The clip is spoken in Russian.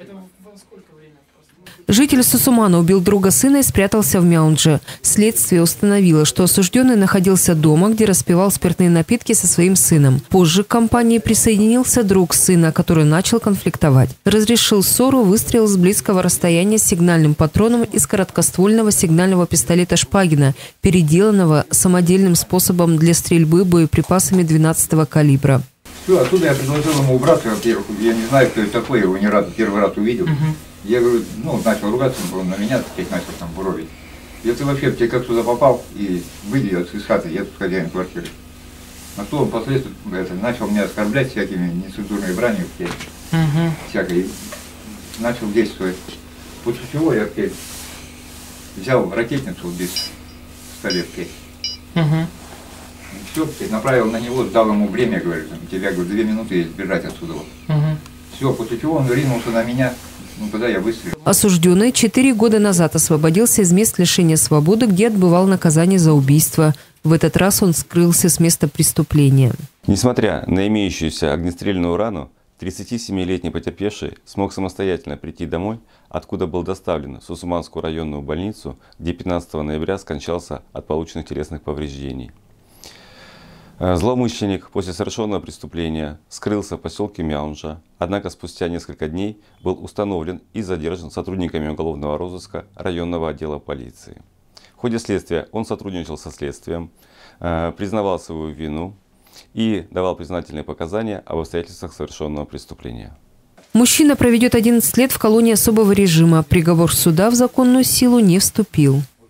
Это во сколько время? Житель Сусумана убил друга сына и спрятался в Мяундже. Следствие установило, что осужденный находился дома, где распивал спиртные напитки со своим сыном. Позже к компании присоединился друг сына, который начал конфликтовать. Разрешил ссору выстрел с близкого расстояния с сигнальным патроном из короткоствольного сигнального пистолета Шпагина, переделанного самодельным способом для стрельбы боеприпасами 12-го калибра. Все, оттуда я предложил ему убраться, во-первых, я не знаю, кто это такой, его ни разу, первый раз увидел. Я говорю, начал ругаться, он на меня начал там буровить. Я ты вообще, ты как сюда попал, и выйди из хаты, я тут хозяин квартиры. На что он последствия начал меня оскорблять всякими нецензурными бранью, всякой, и начал действовать. После чего я взял ракетницу без пистолетки. Все, направил на него, дал ему время, говорю, тебя, говорю, 2 минуты есть бежать отсюда. Все, после чего он ринулся на меня. Тогда я выстрелил. Осужденный 4 года назад освободился из мест лишения свободы, где отбывал наказание за убийство. В этот раз он скрылся с места преступления. Несмотря на имеющуюся огнестрельную рану, 37-летний потерпевший смог самостоятельно прийти домой, откуда был доставлен в Сусуманскую районную больницу, где 15 ноября скончался от полученных телесных повреждений. Злоумышленник после совершенного преступления скрылся в поселке Мяунджа, однако спустя несколько дней был установлен и задержан сотрудниками уголовного розыска районного отдела полиции. В ходе следствия он сотрудничал со следствием, признавал свою вину и давал признательные показания об обстоятельствах совершенного преступления. Мужчина проведет 11 лет в колонии особого режима. Приговор суда в законную силу не вступил.